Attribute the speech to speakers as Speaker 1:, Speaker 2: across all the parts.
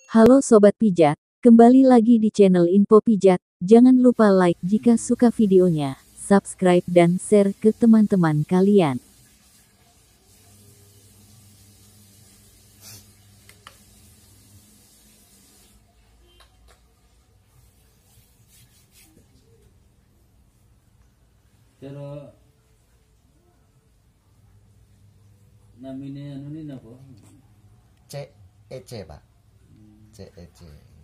Speaker 1: Halo Sobat Pijat, kembali lagi di channel Info Pijat. Jangan lupa like jika suka videonya, subscribe dan share ke teman-teman kalian.
Speaker 2: Cara namanya anu ini apa?
Speaker 3: CEC Pak. CEC.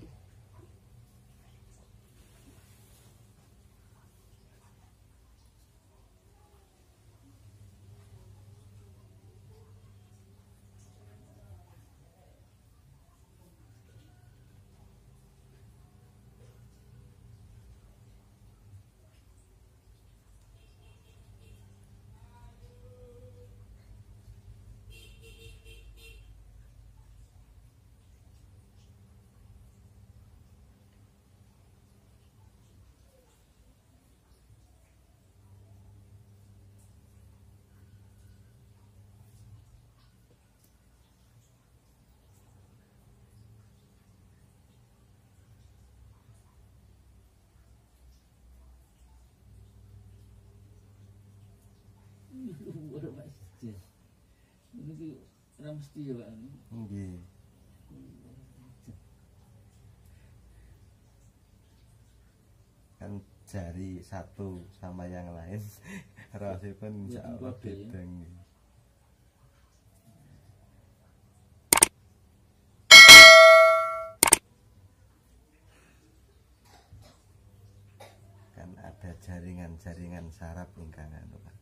Speaker 2: Orang mesti. Ini orang mesti ya Pak.
Speaker 3: Nggih. Kan jari satu sama yang lain rasipun insyaallah beda nggih. Kan ada jaringan-jaringan saraf ingkang anu Pak.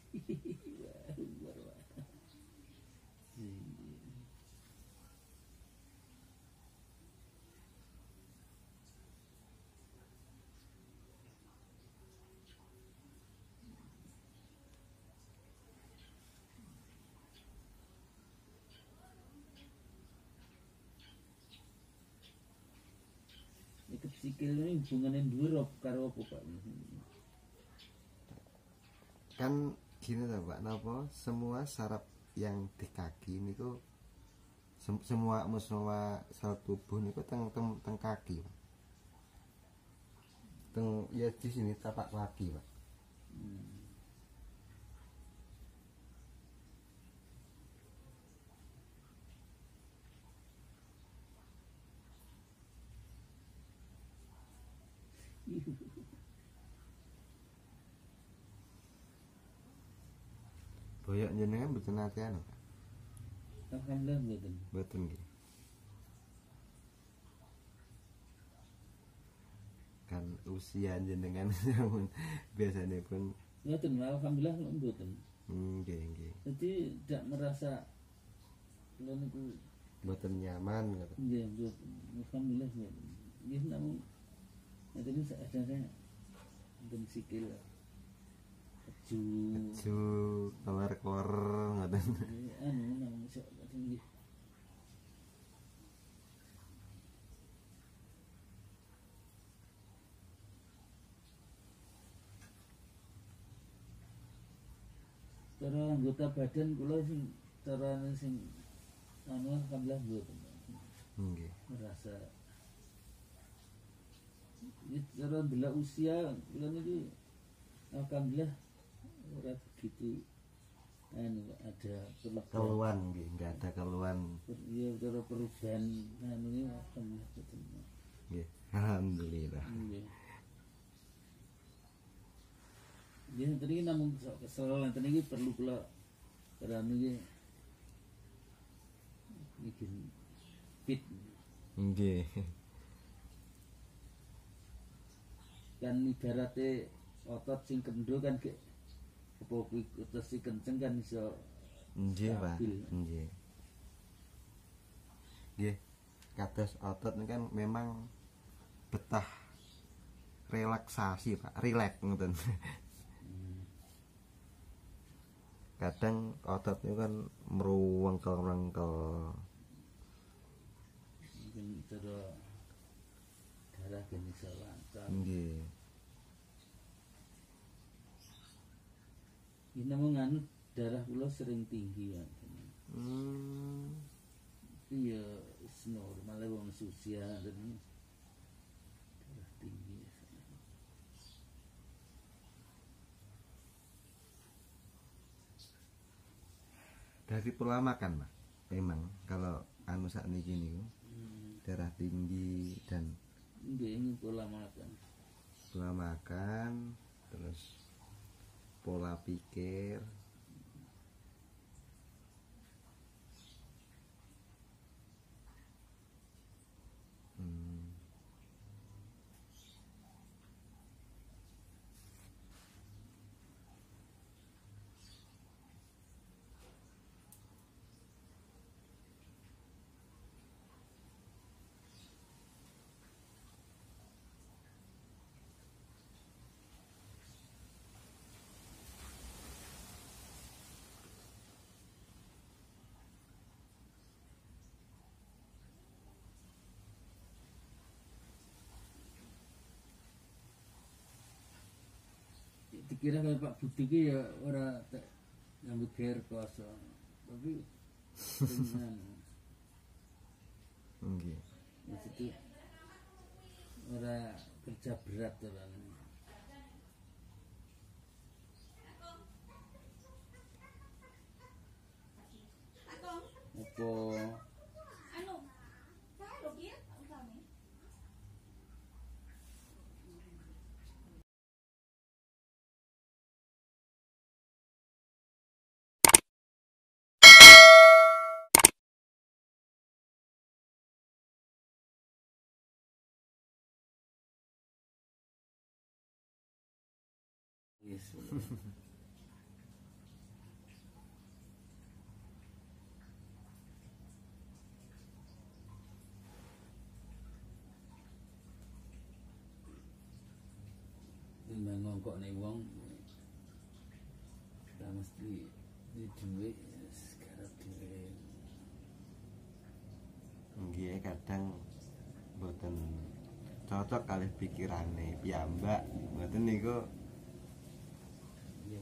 Speaker 2: Ikut sikil ini hubungannya dua karo apa Pak?
Speaker 3: Kan gini loh Pak, napa semua saraf yang di kaki niku semua saraf tubuh niku teng kaki Pak. Teng ya di sini tapak kaki Pak. Boyok jenengan mboten nate anu Pak.
Speaker 2: Alhamdulillah mboten.
Speaker 3: Mboten nggih. Kan usia jenengan biasanya pun
Speaker 2: Mboten, alhamdulillah mboten.
Speaker 3: nggih nggih.
Speaker 2: Jadi tidak merasa kula niku
Speaker 3: Mboten nyaman ngoten.
Speaker 2: nggih mboten. Alhamdulillah mboten. Nggih namun ngeten seadanya den sikil keju
Speaker 3: Ju keluar ngoten.
Speaker 2: anu namun iso nggih. Cara anggota badan kula sing carane sing anu alhamdulillah mboten.
Speaker 3: Nggih.
Speaker 2: Merasa ya cara ndelok usia kula niki alhamdulillah ora begitu anu ada perubahan.
Speaker 3: Keluhan nggih, enggak ada keluhan.
Speaker 2: Ya cara perubahan anu ini alhamdulillah betul.
Speaker 3: Nggih. Alhamdulillah.
Speaker 2: Iya. Ya tadi namun kesalahan tadi ini perlu kula karena ini bikin fit
Speaker 3: Nggih.
Speaker 2: kan ibaratnya otot sing kendo kan ke apa otot sing kenceng kan iso
Speaker 3: Nggih, Pak.
Speaker 2: stabil.
Speaker 3: Nggih. Nggih. Kados otot ini kan memang betah relaksasi, Pak. Rileks ngoten. Kadang otot itu kan meruwengkel-rengkel.
Speaker 2: Mungkin cara darah kan iso lancar.
Speaker 3: Nggih.
Speaker 2: Ini namun nganu darah kula sering tinggi ya. Iya, normal wong usia dan darah tinggi.
Speaker 3: Dari pola makan, Pak. Memang kalau anu sakniki niku darah tinggi dan
Speaker 2: Nggih ini pola makan.
Speaker 3: pola makan, terus pola pikir.
Speaker 2: Dikira kayak Pak Budi ki ya ora nyambut gawe kosong. Tapi dengan
Speaker 3: Nggih.
Speaker 2: maksudnya ora kerja berat orang. Apa yes. nyongkokne wong ta mesti di duwe garap dhewe.
Speaker 3: Nggih kadang mboten cocok kalih pikirane piyambak mboten niku.
Speaker 2: Ya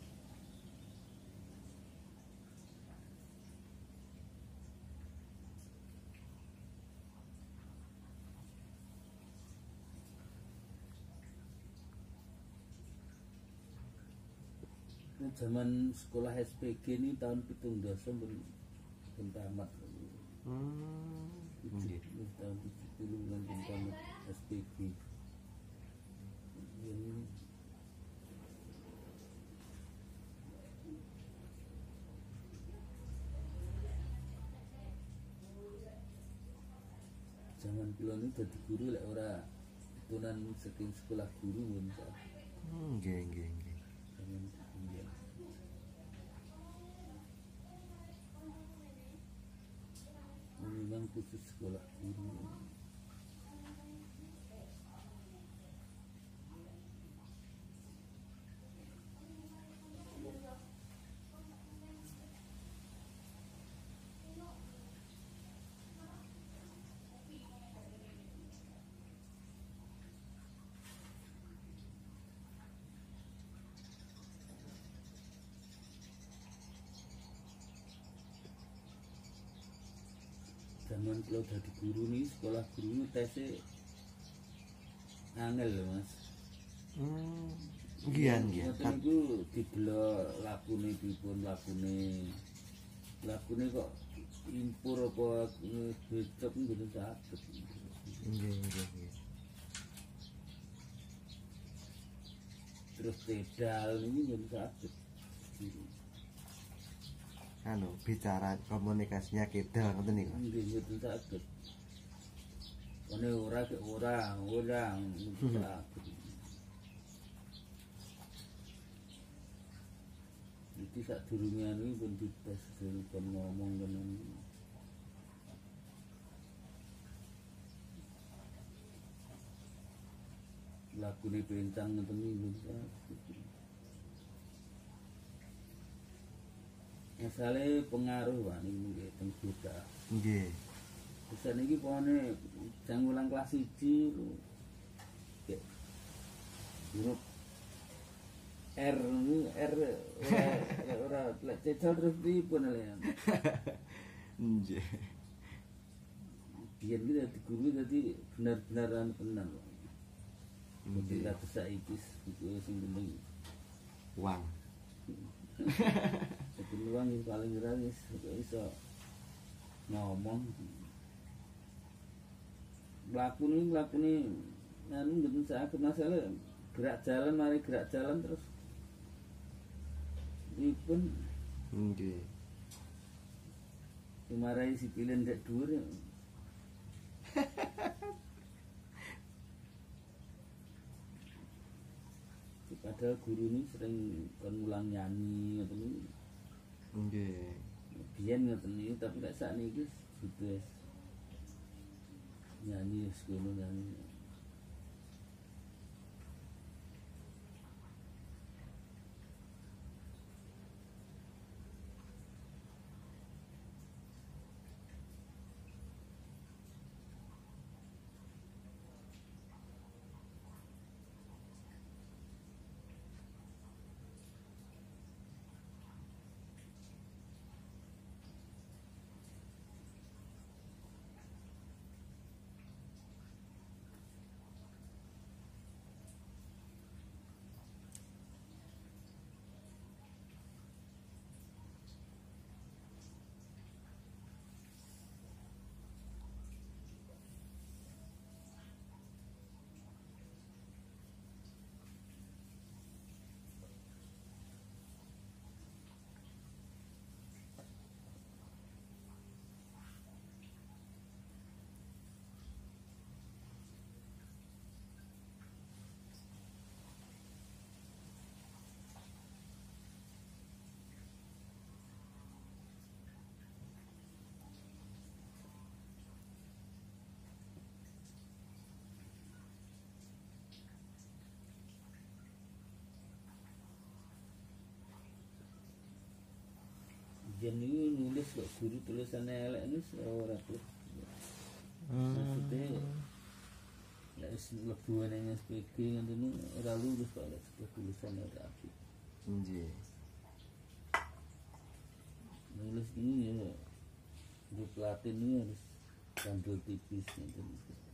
Speaker 2: zaman sekolah SPG ini tahun 17 pun tamat.
Speaker 3: Nggih.
Speaker 2: Tahun 70 kan pun tamat SPG. Ini zaman kula ini dadi guru lek ora tunan saking sekolah guru pun
Speaker 3: Nggih nggih nggih.
Speaker 2: zaman kemudian. Memang khusus sekolah guru. Zaman kalau dadi guru nih sekolah guru nih tesnya angel loh mas.
Speaker 3: Nggih nggih.
Speaker 2: Ngoten niku didelok lakune pripun lakune kok impur apa becek mboten saged.
Speaker 3: Nggih nggih nggih.
Speaker 2: Terus pedal ini mboten saged.
Speaker 3: Anu bicara komunikasinya kedel ngoten niku.
Speaker 2: Nggih mboten saged. Kene ora ke ora mboten saged. Iki sadurunge anu pun dites kon ngomong dengan lakune pencang ngoten niku. Asale pengaruh wae niku nggih teng Buddha.
Speaker 3: Nggih.
Speaker 2: Terus niki pohone jang ulang kelas 1 nggih. Huruf R ora lek cecol terus pripun lean.
Speaker 3: Nggih.
Speaker 2: Biyen iki dadi guru dadi benar-benaran tenan. Mesti
Speaker 3: Nggih.
Speaker 2: kados saiki iku sing penting.
Speaker 3: Uang.
Speaker 2: Peluang yang paling gratis iso ngomong. Lakune anu mboten saged masalah gerak jalan terus dipun
Speaker 3: Nggih.
Speaker 2: dimarahi sikile ndek dhuwur. Padahal guru ini sering kon mulang nyanyi ngoten niku.
Speaker 3: Nggih.
Speaker 2: Biyen ngoten niku tapi lek sakniki sudah nyanyi sekono nyanyi. Yen niku nulis kok guru tulisane elek nulis ora tuh. Maksudnya lek wis mlebu nang SPG ngono ora lulus kok lek tulisane ora apik.
Speaker 3: Nggih.
Speaker 2: Nulis ini ya di Platin ini harus bandel tipis gitu.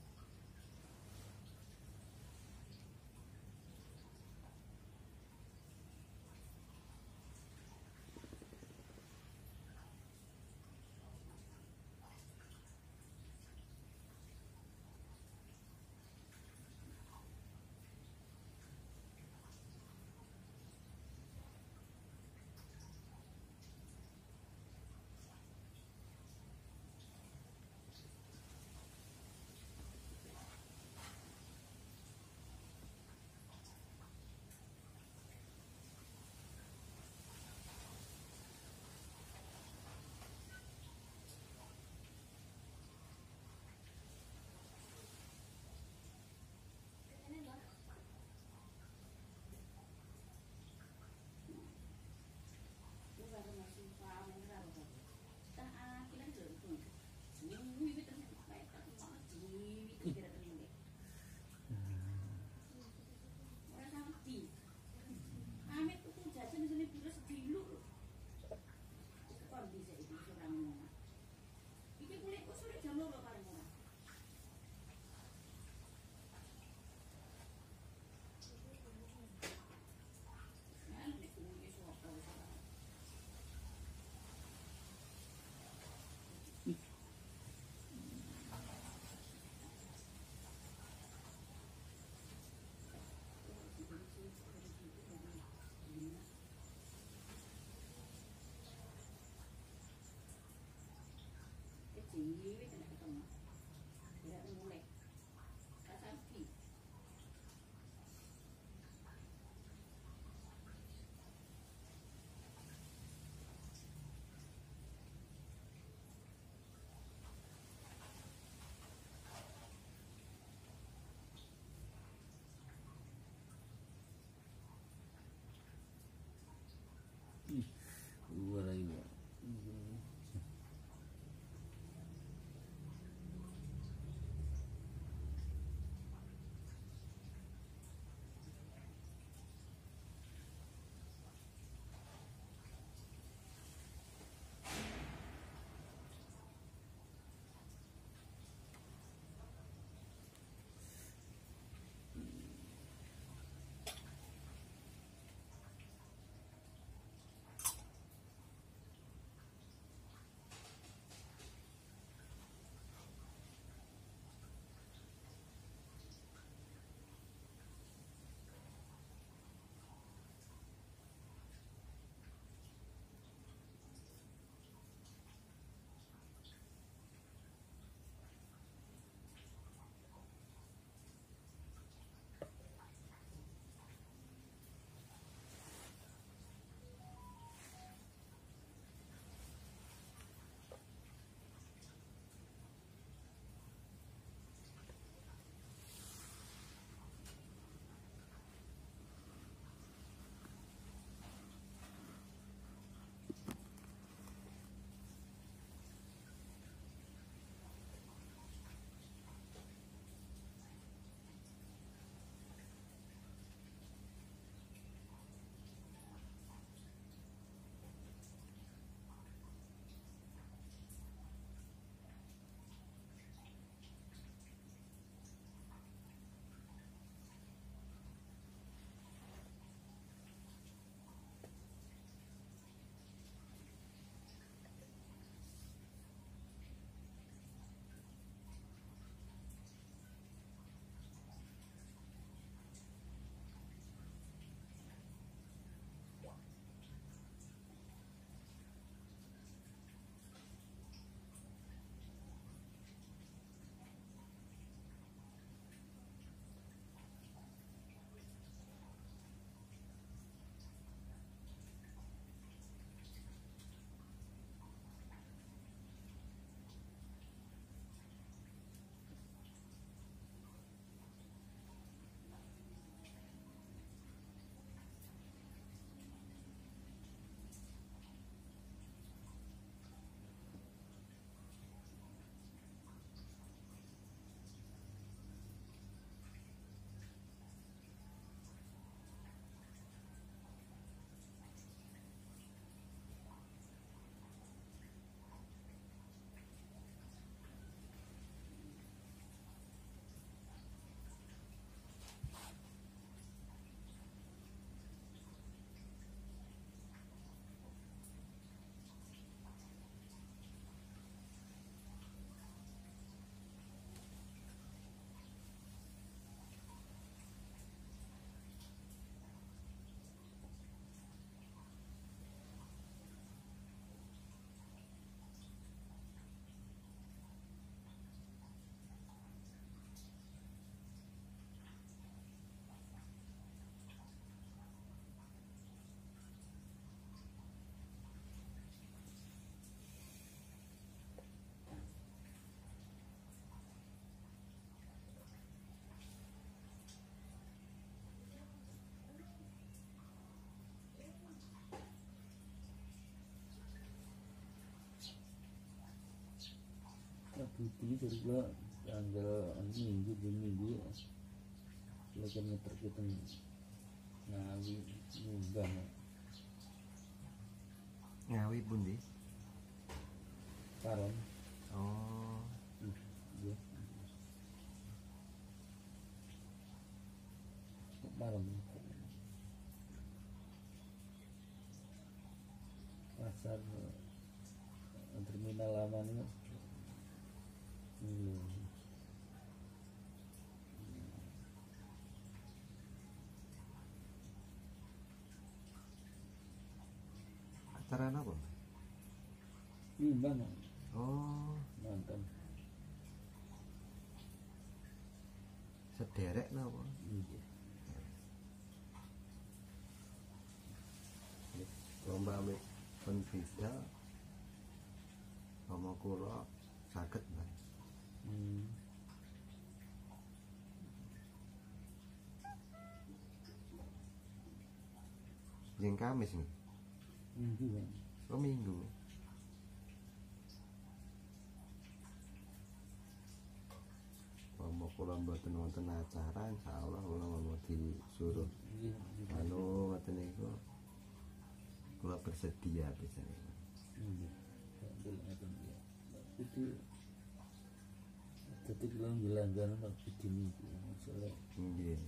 Speaker 2: Ora ini. Budi dari kula tanggal minggu ya. Kula kan ngeter kita Ngawi nyumbang.
Speaker 3: Ngawi pundi?
Speaker 2: Paron.
Speaker 3: Oh,
Speaker 2: Iya. Paron. Pasar terminal lama nih.
Speaker 3: acara apa?
Speaker 2: Nyumbang.
Speaker 3: Oh,
Speaker 2: Nonton.
Speaker 3: sederek napa?
Speaker 2: Iya.
Speaker 3: Lomba ambek kon bisa sama kula saged Mbak. Jeng Kamis nih.
Speaker 2: Minggu kan.
Speaker 3: Oh Minggu. Kalau kula mboten wonten acara insyaallah kula mau disuruh
Speaker 2: Iya.
Speaker 3: anu ngoten niku. Kula bersedia bisa niku.
Speaker 2: Iya. Sambil ngaten ya. Itu jadi kalau gelanggaran waktu gini masalah
Speaker 3: Nggih.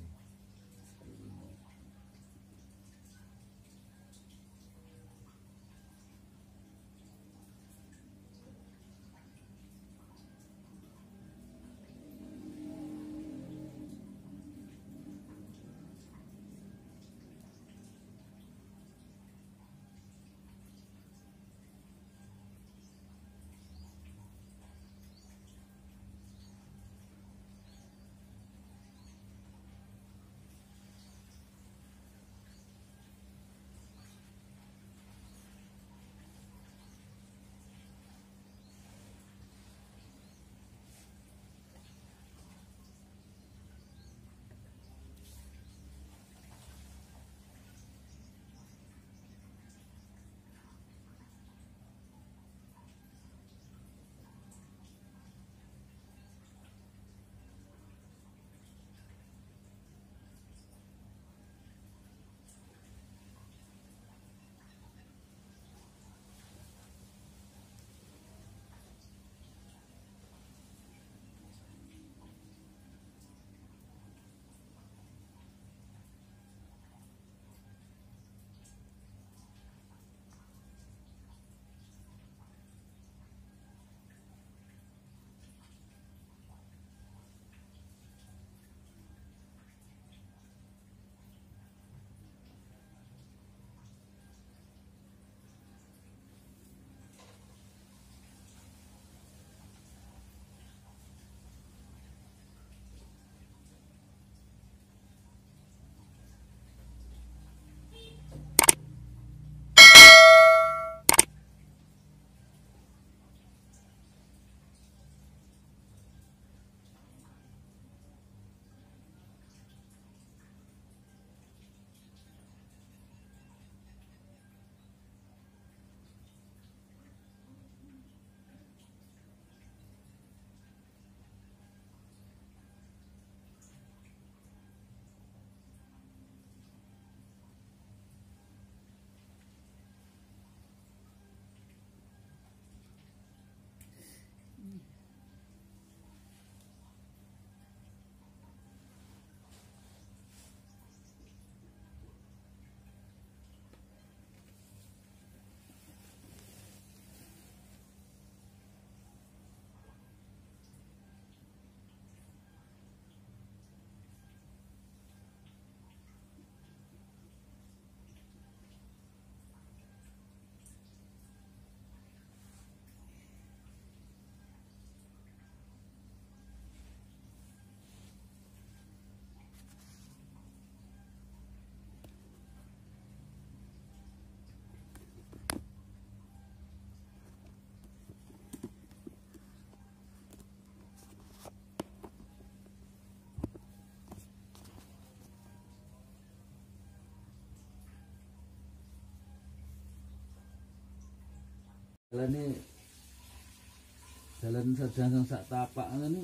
Speaker 2: Ini Jalan sedang sak tapak ngono.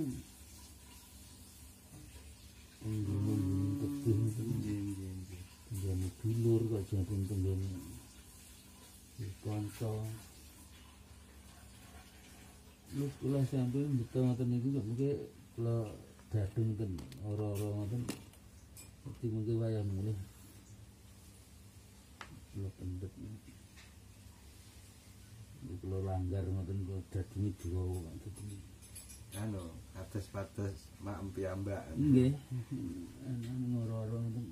Speaker 2: Tebih tenggene dulur kok jaden tenggene kanca. Lu kula sampe beto ngoten niku kok mengke kula dadung ten ora-ora ngoten. Dadi mengke wayah mulih. Kula pendet. Kula langgar ngoten kula dadungi dua ngoten.
Speaker 3: Anu, atas-atas mak piyambak.
Speaker 2: Nggih. Anu ora-ora ngoten.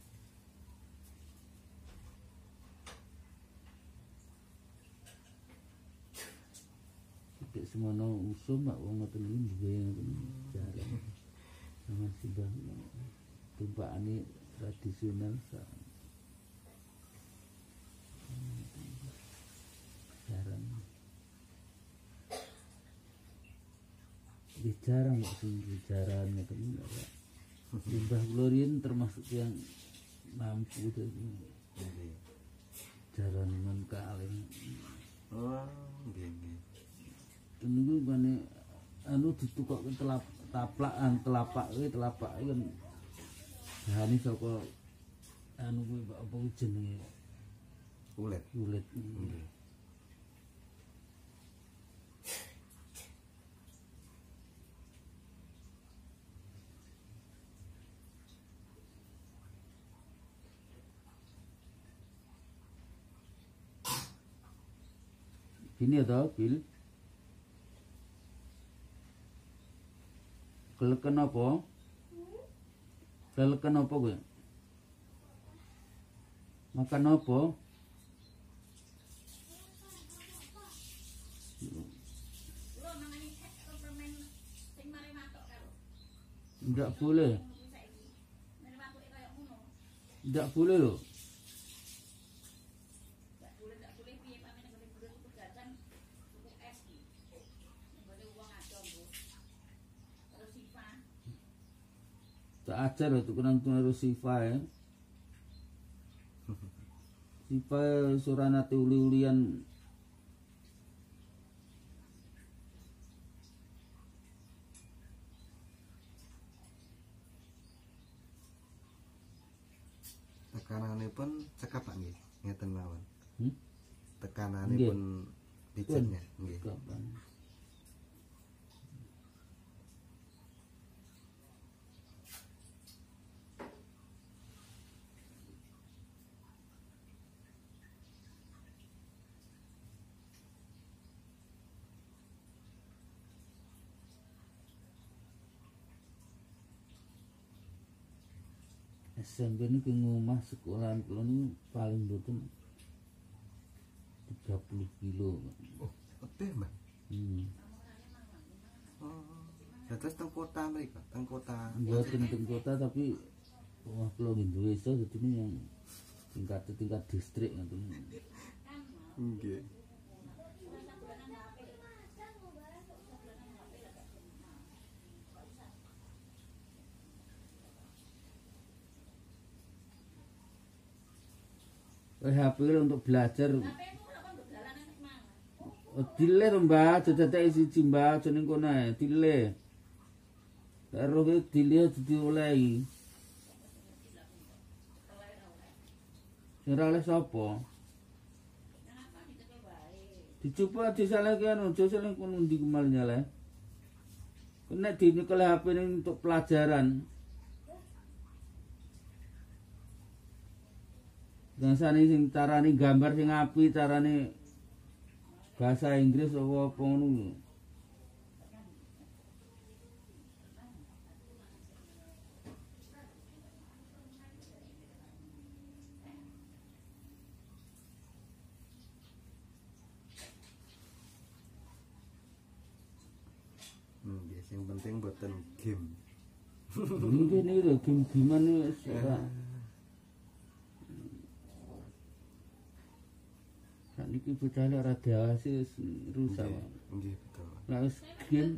Speaker 2: Iki semono usum mak wong ngoten iki duwe ngoten cara. Sama simbah tumpakane tradisional jarang. Jarang sing bicaraan ngoten iki. Simbah kula riyen termasuk yang mampu itu. Jarang men kalih.
Speaker 3: Oh, nggih nggih.
Speaker 2: Niku mane anu ditukokke taplakan telapak kan bahane saka anu kuwi apa jenenge
Speaker 3: Ulet.
Speaker 2: Nggih. Gini atau Bil? Keleken apa? Keleken apa kowe? Makan apa? Tidak boleh. Tidak boleh loh. Tak ajar itu kurang harus Sifa ya. Sifa surana uli-ulian.
Speaker 3: Tekananipun cekap nggih, ngeten mawon.
Speaker 2: Hmm?
Speaker 3: Tekananipun pijatnya nggih.
Speaker 2: Kapan? SMP ini ke ngomah sekolahan kula ini paling boten 30 kilo.
Speaker 3: Oh, lebih, Mbak. Oh, terus teng kota mereka, teng kota.
Speaker 2: Boten teng kota tapi omah kula nggih duwe iso dadi yang tingkat distrik ngoten.
Speaker 3: Nggih.
Speaker 2: HP untuk belajar. Dile to Mbak, dadi siji Mbak, jeneng kono ae, dile. Karo ke dile diolehi. Ora oleh sapa? Dicoba disalahke anu, aja saling kono ndi kemal nyale. Kena dinyekel HP ini untuk pelajaran. Biasane sing carane gambar sing apik, carane bahasa Inggris apa ngono.
Speaker 3: Nggih, sing penting boten game.
Speaker 2: Nggih niku lho game-gamean wis ora. Niki bocah ora dewasa wis rusak.
Speaker 3: Nggih, betul.
Speaker 2: Lah wis game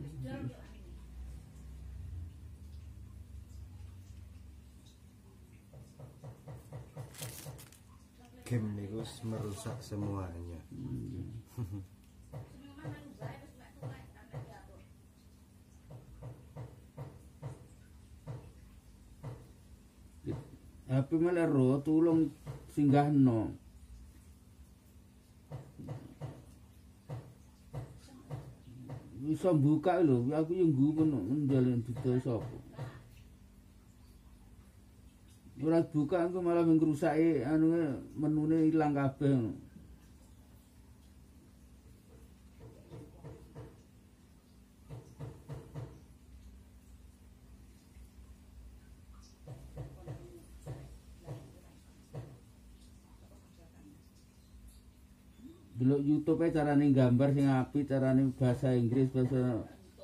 Speaker 3: Game niku merusak semuanya.
Speaker 2: HP melero tulung singgahno. Bisa buka lho, aku yang nggumun njalin didol sapa. Ora buka aku malah ngrusake menune ilang kabeh. Delok YouTube e carane gambar sing apik, carane bahasa Inggris, bahasa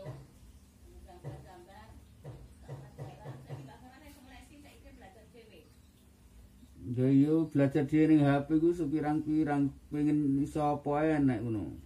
Speaker 2: ya yo belajar dhewe ning HP ku sepirang-pirang pengen iso apa ae enek ngono.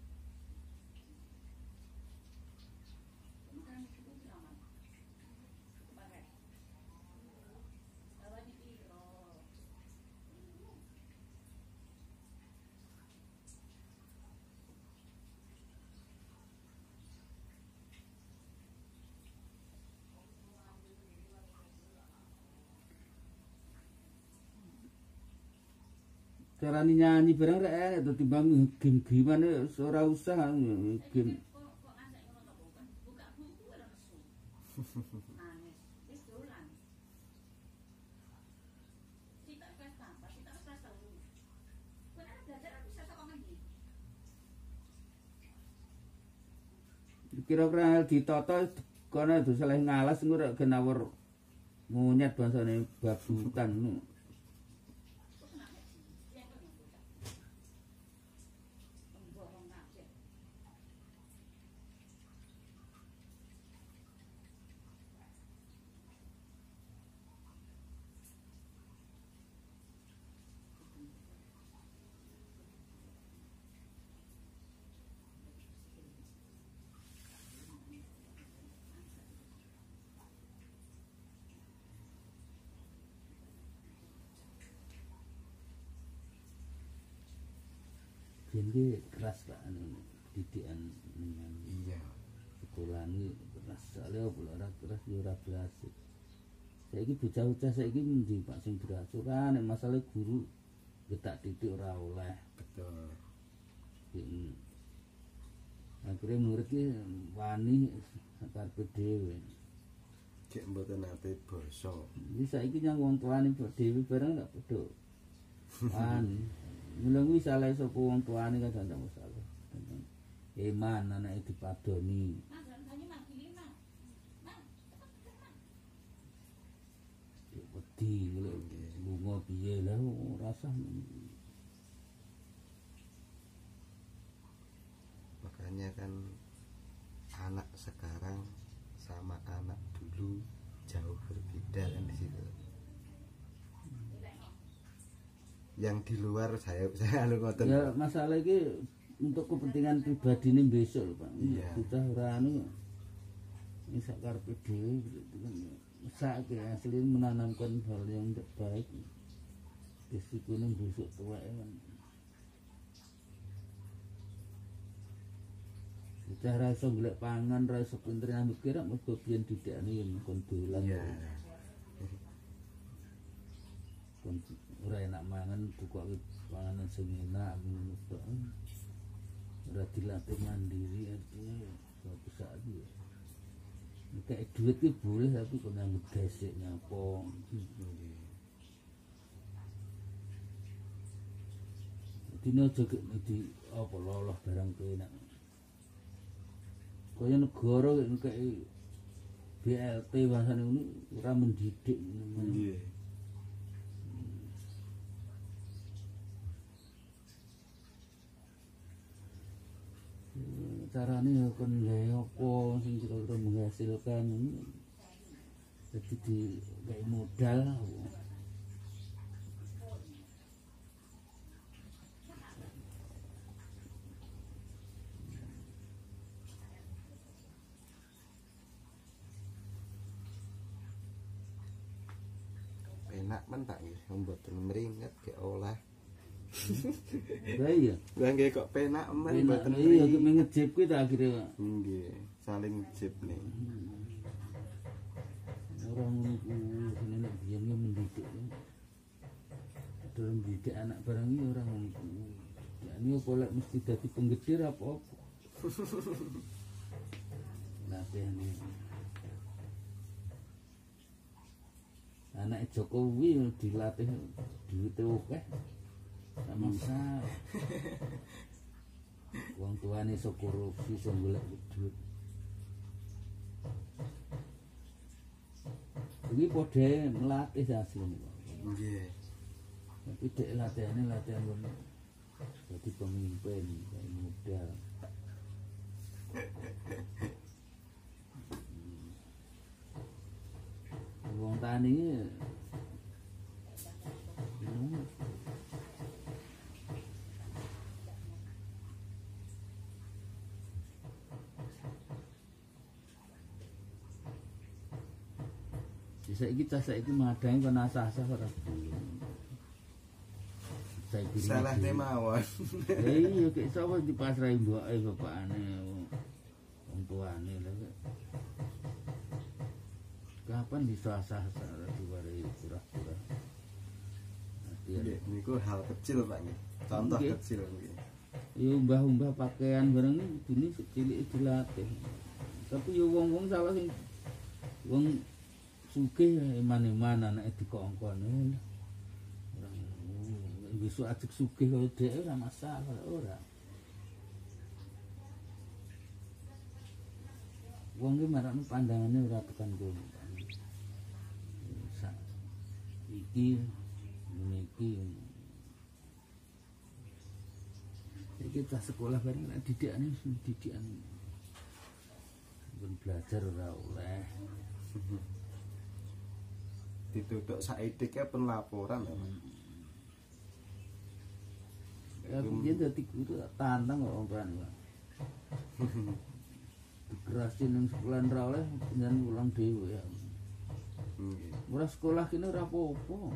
Speaker 2: Carane nyanyi barang rek enek to timbang game-gamean ora usah game. Kira-kira ditata kono itu salah ngalas ora genawur monyet bangsane babutan ngono. Jadi keras Pak didikan dengan
Speaker 3: Iya.
Speaker 2: sekolah ini keras soalnya ora keras ya ora berhasil. Saiki bocah-bocah saiki ndi Pak sing berhasil kan masalah guru getak titik ora oleh.
Speaker 3: Betul.
Speaker 2: Akhirnya murid ki wani karepe dhewe.
Speaker 3: Cek mboten nate basa.
Speaker 2: Iki saiki nyang wong tuane dhewe bareng gak padha. Wani Mulai salah sapa wong tuane kan ndak masalah. Iman anake dipadoni. Ya wedi lunga piye lho rasah.
Speaker 3: Makanya kan anak sekarang sama anak dulu jauh berbeda kan di situ. Yang di luar saya ngoten.
Speaker 2: Ya masalah iki untuk kepentingan pribadi ini besok lho Pak.
Speaker 3: Iya.
Speaker 2: Kita ora anu iso karepe dhewe gitu kan. Mesake asli menanamkan hal yang tidak baik. Risikonya busuk tuwek kan. Kita ra iso golek pangan, ra iso pinter nyambut kira mergo biyen didekane yen kon dolan.
Speaker 3: Iya.
Speaker 2: Kon ora enak mangan buka panganan sing enak ngono tok. Ora dilatih mandiri artinya suatu saat ya. Kayak duit ki boleh tapi kok nganggo gesek nyapa. Dino aja di apa lolos barang penak. Kaya negara kayak BLT bahasane ngono ora mendidik.
Speaker 3: Nggih.
Speaker 2: Carane ya kon gawe apa sing kira-kira menghasilkan jadi di kayak modal.
Speaker 3: Enak men tak nggih mboten meringet ke olah.
Speaker 2: Lah iya.
Speaker 3: Lah nggih kok penak men mboten
Speaker 2: Iya iki ngejep kuwi ta akhire Pak.
Speaker 3: Nggih, saling jip nih.
Speaker 2: Orang ngono kuwi nek biyen mendidik. dalam didik anak barang ini orang ya ini apa mesti jadi penggedir apa latihan ini anak Jokowi dilatih duitnya oke sama sah wong tuane iso korupsi iso golek duit iki padha melatih asline
Speaker 3: Nggih.
Speaker 2: tapi dek latihan ngono jadi pemimpin kayak muda wong tani saiki madhange kon asah-asah ora
Speaker 3: Salah mawon.
Speaker 2: Iya kek sapa dipasrahi mboke bapakane wong tuane lho. Kapan bisa asah-asah diwarai pura-pura.
Speaker 3: Nggih, niku hal kecil Pak nggih. Contoh kecil nggih.
Speaker 2: Ya umbah-umbah pakaian bareng ini cilik dilatih. Tapi ya wong-wong salah sing wong sugih eman-eman anake dikongkon. Orang besok ajek sugih kaya dhek ora masalah ora. Wong iki marakno pandangane ora tekan kono. Iki meniki kita sekolah bareng didikan pun belajar ora oleh
Speaker 3: ditutuk saidike pun laporan
Speaker 2: ya piye dadi guru tantang kok ompan Pak dikerasin nang sekolah ora oleh nyen ulang dhewe ya ora sekolah kene ora apa-apa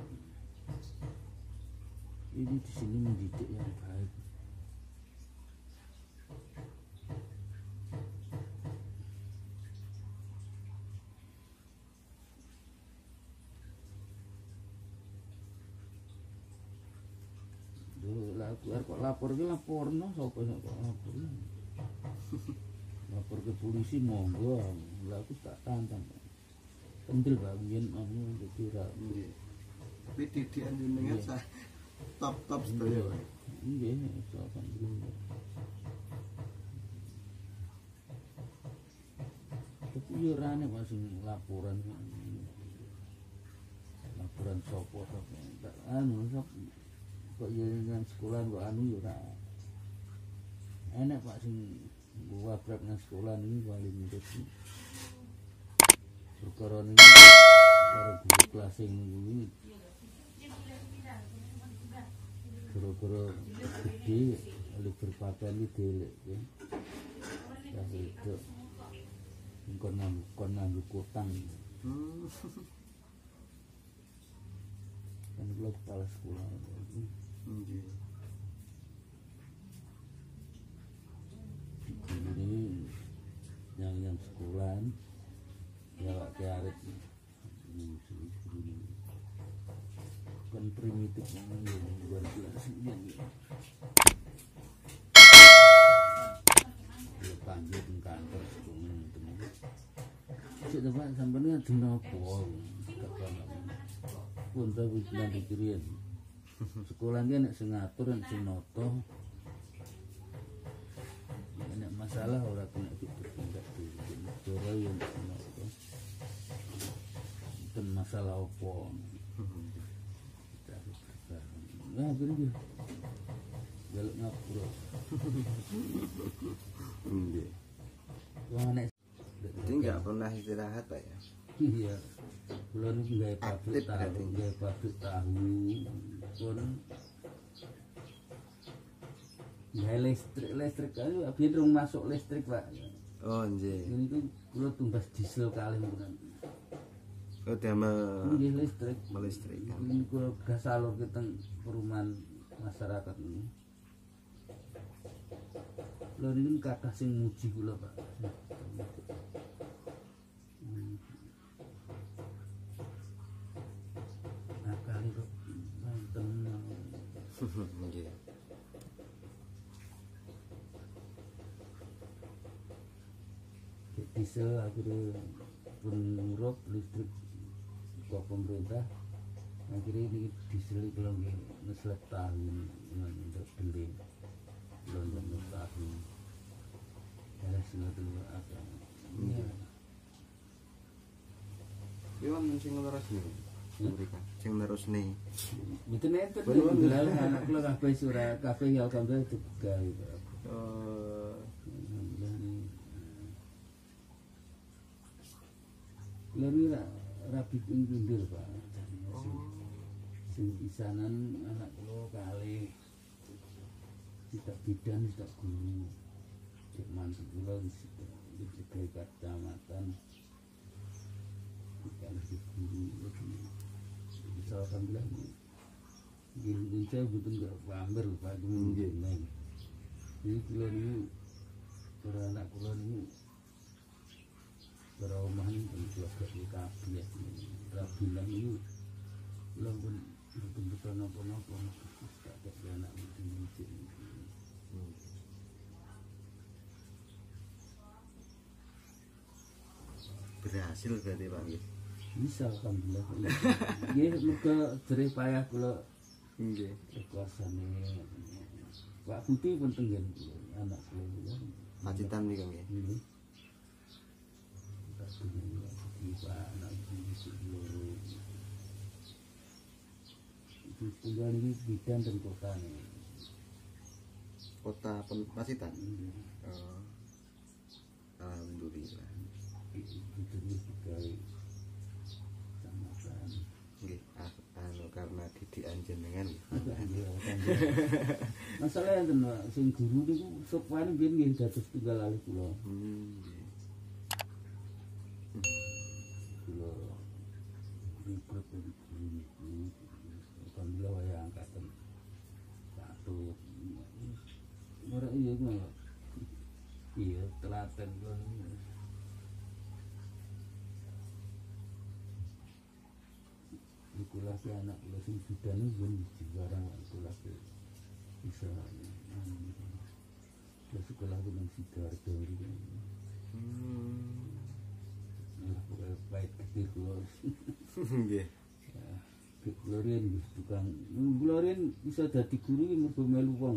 Speaker 2: ini di sini mendidik yang baik kok lapor no sapa lapor ke polisi monggo lha aku tak tantang kendel bagian anu dikira
Speaker 3: tapi didikan jenengan top sedaya
Speaker 2: nggih sopan dulu tapi yo rane masih laporan sapa anu kok yang sekolah kok anu yo ora enak Pak sing gua prep nang sekolah ini wali murid perkara niki karo guru kelas sing ini guru-guru gede oleh berpakaian iki delek ya itu kon nganggo kutang kan kula kepala sekolah
Speaker 3: nggih
Speaker 2: ini yang sekolah ya kayak kan primitif luar biasa ya panggil di kantor sekolah cik Pak sampeyan dina apa pun tapi nanti dikirim sekolah ini nek sing ngatur nek sing noto nek masalah ora kena ditindak di negara yang noto ten masalah opo nah gini jaluk ngapura
Speaker 3: nggih
Speaker 2: wong nek
Speaker 3: jadi nggak pernah istirahat Pak ya
Speaker 2: iya kula niku gawe pabrik tahu pun gawe listrik ayo biyen rung masuk listrik Pak
Speaker 3: oh nggih
Speaker 2: ini tuh kula tumbas diesel kalih mboten
Speaker 3: oh damel
Speaker 2: nggih listrik
Speaker 3: melistrikan
Speaker 2: ini kula gas salur ke teng perumahan masyarakat ini lho niku kathah sing muji kula Pak kali kok nonton
Speaker 3: Nggih.
Speaker 2: Diesel akhirnya pun ngurup listrik ke pemerintah, akhirnya ini diesel itu lagi ngeselek tahun dengan untuk beli belum tahun ya sudah dulu apa
Speaker 3: Iya. Iki wonten sing nerusne. Mereka sing nerusne.
Speaker 2: itu nenten
Speaker 3: Bener.
Speaker 2: bilang anak lo kafe surah kafe ya kafe itu gawe Lani rapi pinggir pak, sing pisanan anak lo kali tidak bidan tidak guru, cek mantu lo di sekitar kecamatan, kalau di guru misalkan bilang gini saya butuh nggak pamer pak mungkin lain, jadi kalau ini para anak kulo ini beromahan pun keluarga di kapi ya, rabilan ini belum pun betul nopo-nopo tak ada anak mungkin
Speaker 3: Berhasil berarti Pak nggih.
Speaker 2: bisa alhamdulillah ya mereka jerih payah kalau
Speaker 3: Nggih.
Speaker 2: kekuasaannya Pak Putih pun tenggen anak kulo ya
Speaker 3: Pacitan niku nggih.
Speaker 2: ini tak tenggen Pak anak kulo itu tinggal di bidan dan kota nih.
Speaker 3: Kota Pacitan. Oh. Alhamdulillah.
Speaker 2: Itu sebagai samatan.
Speaker 3: Nggih, anu karena didikan jenengan.
Speaker 2: Masalah yang kena sing guru niku sopane biyen nggih dados tunggal alih kula.
Speaker 3: Nggih.
Speaker 2: Kula ribet dari guru niku. Alhamdulillah waya angkatan 1. Ora iya kok. Iya, telaten kula. Ikulah si anak kula sing bidan niku barang ikulah bisa ke sekolah dengan Sidoarjo itu. Nah, pokoknya baik kecil kula.
Speaker 3: Nggih.
Speaker 2: Glorian tukang Glorian bisa dadi guru ki mergo melu wong.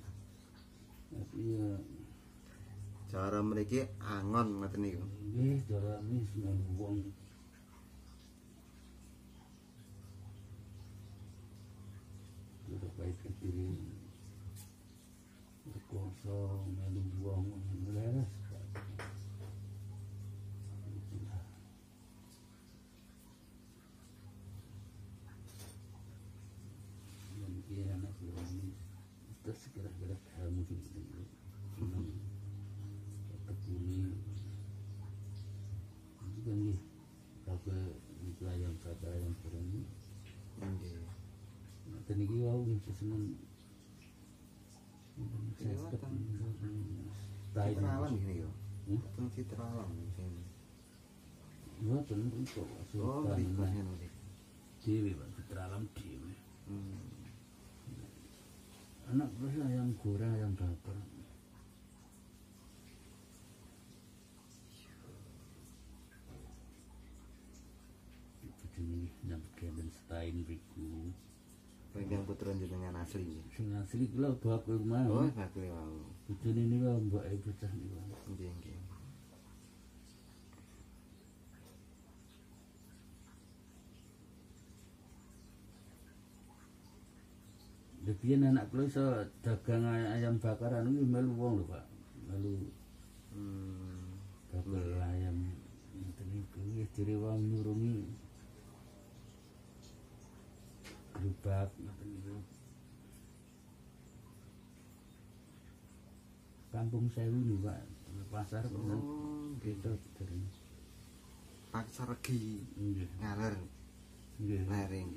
Speaker 2: Iya,
Speaker 3: Cara mriki angon ngoten niku.
Speaker 2: nggih cara mis melu wong. Udah baik kecil. Berkuasa melu wong leres. Anak ini terus segera-gera kamu gitu tekuni itu kan nih kakak itu ayam kurang
Speaker 3: Nggih.
Speaker 2: dan ini wow nih seneng
Speaker 3: Citralan gini yo.
Speaker 2: Hmm?
Speaker 3: Teng Citralan sing.
Speaker 2: Wah tentu kok
Speaker 3: Oh, mriku ngono iki.
Speaker 2: dewi pak teralam dewi
Speaker 3: Hmm.
Speaker 2: anak terus ayam goreng ayam bakar itu jenis nyambut kenden setain riku
Speaker 3: Pengen putra jenengan asli.
Speaker 2: sing asli kula bakul
Speaker 3: Oh,
Speaker 2: mau
Speaker 3: bakule wau.
Speaker 2: bojone niku mbake bocah niku
Speaker 3: Nggih, nggih.
Speaker 2: Depian anak kula iso dagang ayam bakaran iki melu wong lho Pak melu bakul ayam ngoten niku wis dire wong nyurungi gerobak ngoten niku Kampung Sewu nih Pak pasar
Speaker 3: Oh, nggih.
Speaker 2: gitu dari
Speaker 3: Pasar Regi
Speaker 2: nggih
Speaker 3: ngaler
Speaker 2: nggih
Speaker 3: lereng.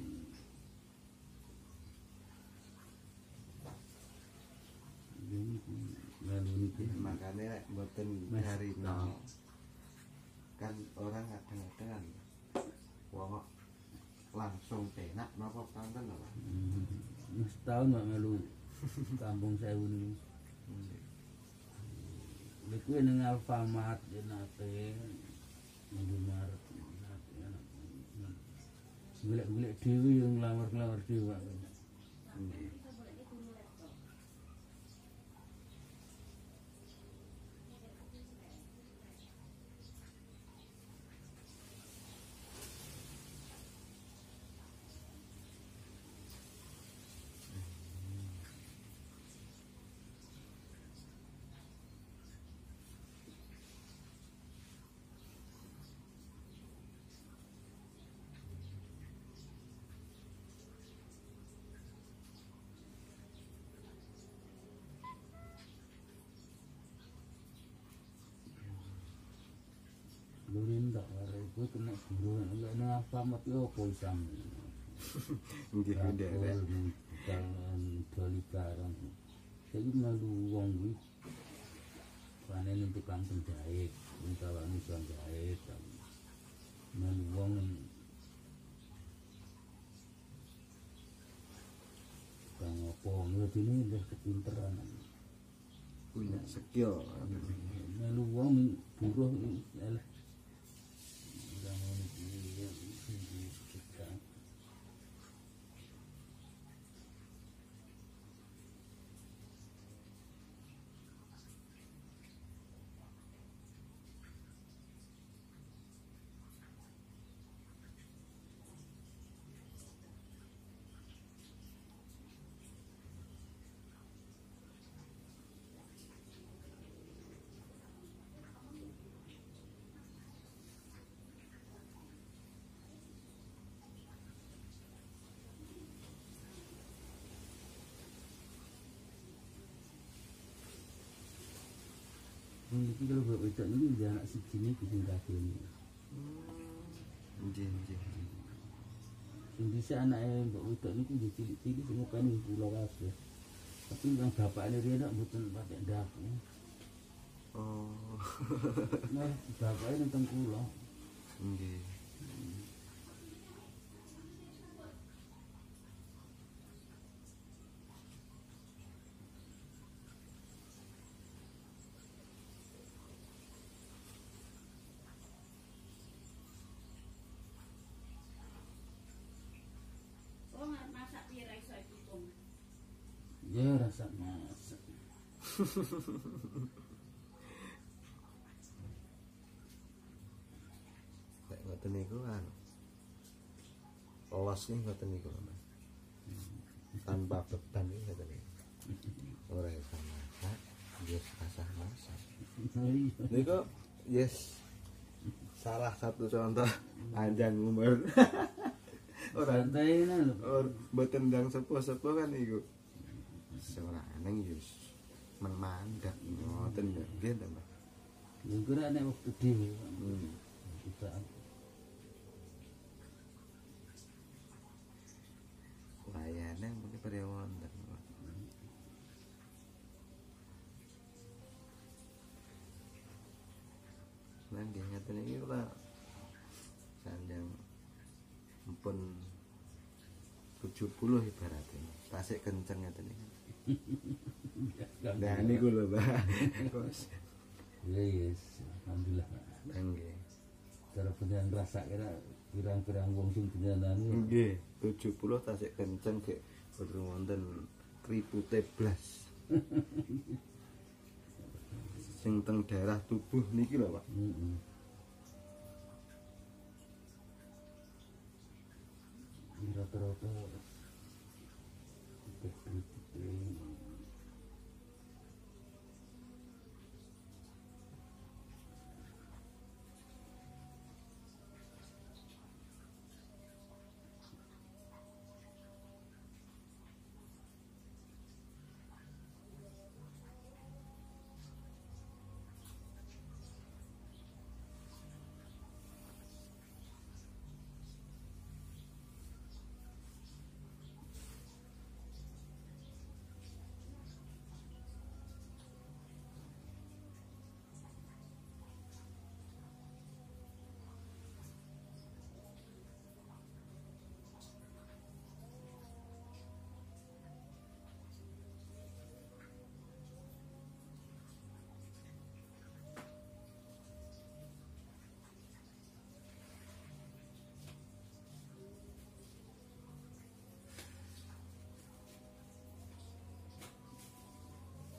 Speaker 2: melu niki
Speaker 3: Makanya lek mboten
Speaker 2: Mas,
Speaker 3: dari
Speaker 2: nah.
Speaker 3: nol. Kan orang kadang-kadang wong langsung penak napa panten apa.
Speaker 2: setahun mak melu kampung sewu niku. Lha kuwi ning Alfamart ya nate Indomaret nate golek-golek dhewe yang ngelamar-ngelamar dhewe.
Speaker 3: Nggih.
Speaker 2: Lurin tak warai kuwi kena guru nek nang Alfamart yo opo isam.
Speaker 3: Nggih nderek.
Speaker 2: Kan doli barang. Saiki melu wong kuwi panen tukang penjahit, utawane tukang jahit. Melu wong kang opo ngene wis kepinteran.
Speaker 3: Punya skill.
Speaker 2: Melu wong buruh eleh. Iki kalau buat wedok ini dia anak siji niki sing kadene.
Speaker 3: Nggih nggih.
Speaker 2: Sing dhisik anake mbok wedok niku nggih cilik-cilik sing mukane kula kabeh. Tapi yang bapakne riyen mboten patek ndaku.
Speaker 3: Oh.
Speaker 2: Nah, bapakne teng kula.
Speaker 3: Nggih.
Speaker 2: Ya rasa masak.
Speaker 3: Nek ngoten niku kan. Los nih ngoten niku. Tanpa beban iki ngoten niku. Ora usah masak, biar rasa masak. Niku yes. Salah satu contoh panjang umur. Ora
Speaker 2: santai lho.
Speaker 3: Mboten ndang sepuh-sepuh kan niku. Ora nang yo menmandak ngoten ya. Nggih ta, Mbak.
Speaker 2: Niku nek wektu dhewe. Kita
Speaker 3: layane mungkin pada wonten. Nah, nggih ngaten iki kula sanjang pun 70 ibaratnya. Tasik kenceng ngaten iki. Nah niku lho, Mbak.
Speaker 2: Ya yes, alhamdulillah.
Speaker 3: Nggih.
Speaker 2: Cara beneran rasa kira pirang-pirang wong sing beneran
Speaker 3: Nggih, 70 tasik kenceng gek boten wonten kripute blas. Sing teng daerah tubuh niki lho, Pak.
Speaker 2: Rata-rata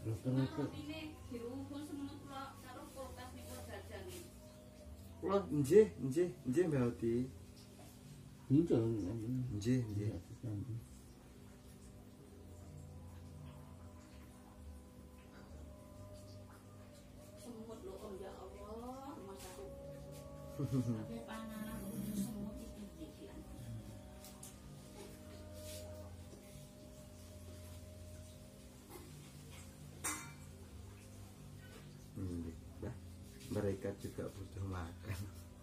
Speaker 3: Kula nggih Mbak Oti.
Speaker 2: Nggih.
Speaker 3: Nggih.
Speaker 4: Semut lho Om ya Allah, rumah sakit. Sampai panganan semut itu jijian.
Speaker 3: Bah, mereka juga butuh makan.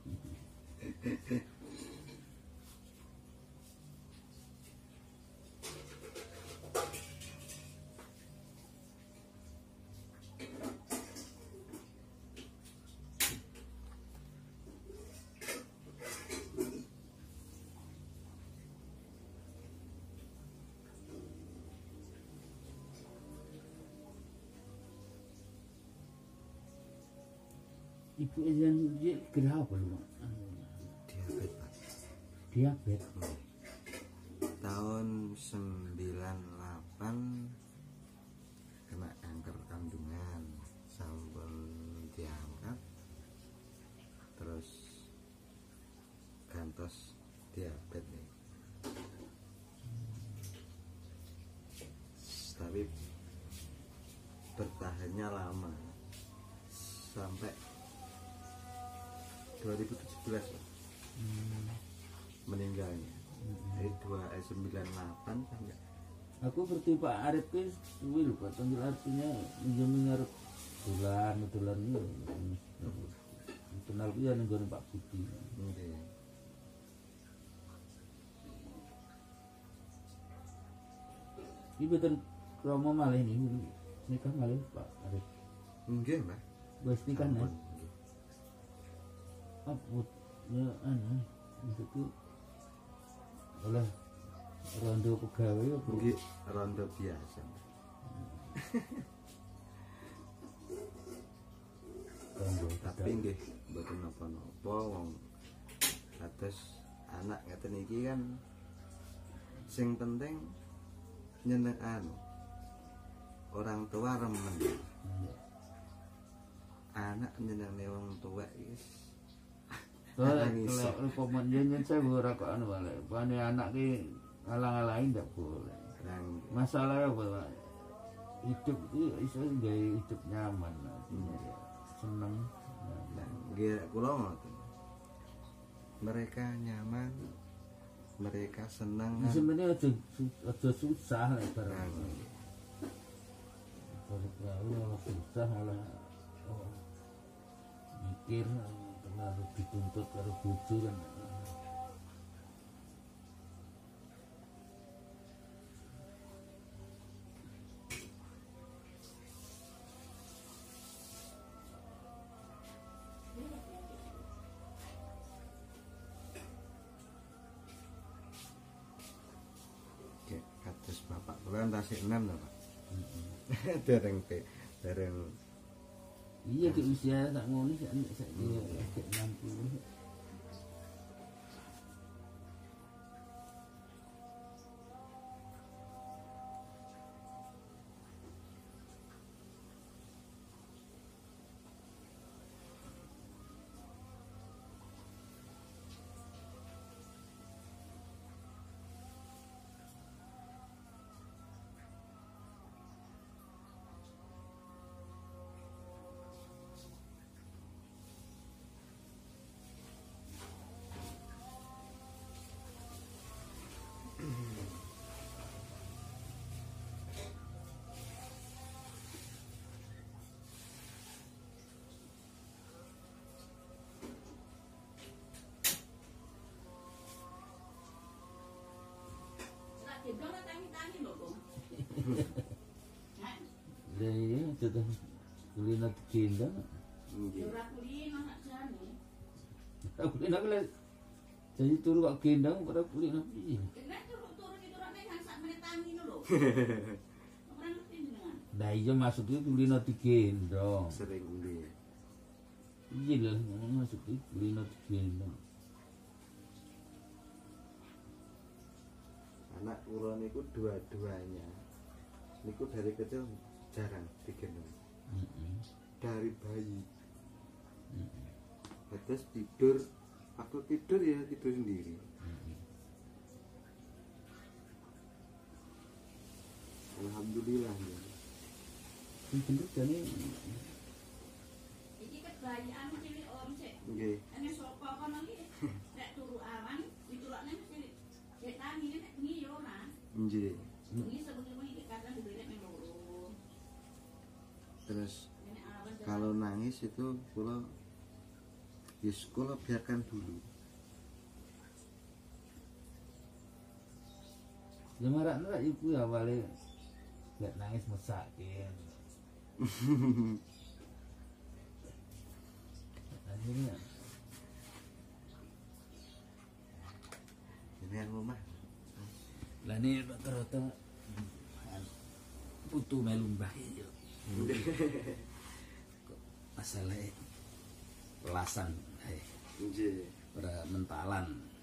Speaker 2: Ibu yang dia kira apa lu?
Speaker 3: Diabetes, Pak.
Speaker 2: Diabetes.
Speaker 3: Tahun 98 kena kanker kandungan, sampun diangkat, terus gantos diabetes nih. Tapi bertahannya lama sampai 2017 meninggalnya. Dari 98 sampai
Speaker 2: Aku ngerti Pak Arif ku suwi lho Pak, tanggil artinya menjamin ngarep dolan ini. Kenal ku ya ning gone Pak Budi.
Speaker 3: nggih.
Speaker 2: Iki mboten kromo malih ini nikah malih Pak Arif.
Speaker 3: Nggih, Mbak.
Speaker 2: Wis nikah
Speaker 3: Sampun,
Speaker 2: nah.
Speaker 3: nggih.
Speaker 2: Apa ya anu itu oleh rondo pegawai apa?
Speaker 3: Nggih, rondo biasa.
Speaker 2: Rondo
Speaker 3: Tapi nggih mboten napa-napa wong atus anak ngeten iki kan sing penting nyenengan orang tua remen. Anak nyenengne wong tuwa wis
Speaker 2: Kalau pemenjangan saya ora kok anu wae. Bane anak ki ngalang-alangi ndak boleh.
Speaker 3: nang
Speaker 2: Masalahnya apa Pak? Hidup itu iso gawe hidup nyaman. Seneng.
Speaker 3: nggih kula ngoten. Mereka nyaman, mereka senang.
Speaker 2: Sebenarnya aja susah barang.
Speaker 3: Nang
Speaker 2: Kalau susah malah mikir terlalu dituntut karo bojo kan.
Speaker 3: kados bapak kula tasik 6 lho, Pak. Dereng dereng
Speaker 2: Iya ke usia tak ngono sak dia 60.
Speaker 4: Nak gendong nak tangi-tangi lho, Bung.
Speaker 2: Ya iya tetep kulina gendang.
Speaker 3: nggih.
Speaker 4: Ora kulino nak jane.
Speaker 2: Kulina kale jadi turu kok gendang pada kulina piye.
Speaker 4: Nek turun itu rame kan sak menit tangi lho. Ora ngerti jenengan.
Speaker 2: Nah iya maksudnya kulina digendong.
Speaker 3: Sering nggih.
Speaker 2: Iya lah maksudnya kulina digendong.
Speaker 3: Anak kula niku dua-duanya niku dari kecil jarang digendong dari bayi. Terus tidur, waktu tidur ya tidur sendiri. Alhamdulillah ya.
Speaker 2: Bentuk jane
Speaker 4: Iki bayi anu cilik om sik.
Speaker 3: Nggih.
Speaker 4: Ane sapa kono iki nek turu awan ditulakne mesti nek tangi nek bengi yo ora.
Speaker 3: Nggih.
Speaker 4: Bengi sebengi iki kadang dibelek ning loro.
Speaker 3: Terus
Speaker 4: Nek awan
Speaker 3: kalau nangis itu kula ya sekolah biarkan dulu.
Speaker 2: ya marakno iku awale lek nangis mesake. Akhirnya
Speaker 3: Ini yang rumah.
Speaker 2: lah ini rata-rata putu melu mbah yo. Kok masalah pelasan
Speaker 3: Nggih.
Speaker 2: ora mentalan.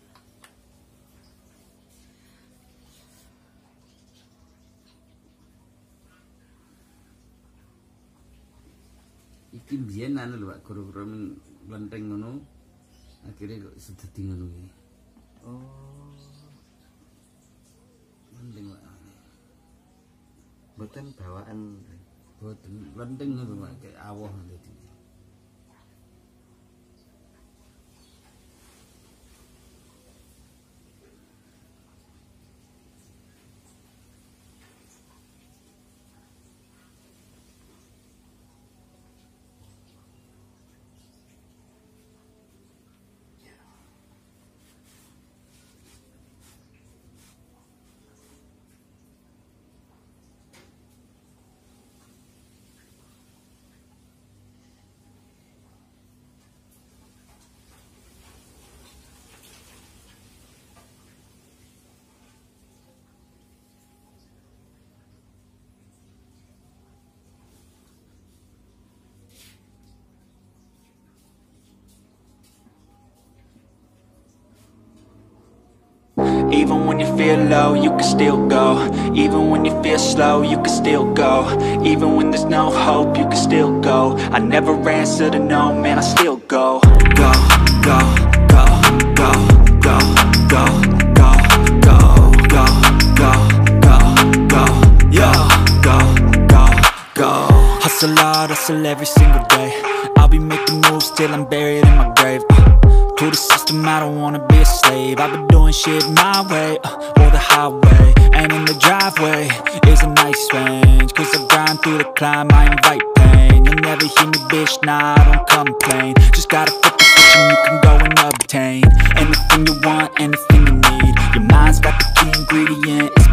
Speaker 2: Iki biyen anu lho Pak, guru-guru lenteng ngono. Akhirnya kok sededi ngono iki.
Speaker 3: Oh,
Speaker 2: Lenteng Pak.
Speaker 3: mboten bawaan.
Speaker 2: Boten lenteng ngono Pak, kayak awoh dadi.
Speaker 5: Even when you feel low, you can still go. Even when you feel slow, you can still go. Even when there's no hope, you can still go. I never answer to no, man, I still go. Go, go, go, go, go, go, go, go, go, go, go, go, yo, go, go, go. Hustle hard, hustle every single day. I'll be making moves till I'm buried in my grave. To the system, I don't wanna be a slave. I've been doing shit my way, or the highway. And in the driveway is a nice range. Cause I grind through the climb, I invite pain. You'll never hear me, bitch, nah, I don't complain. Just gotta flip the switch and you can go and obtain anything you want, anything you need. Your mind's got the key ingredient.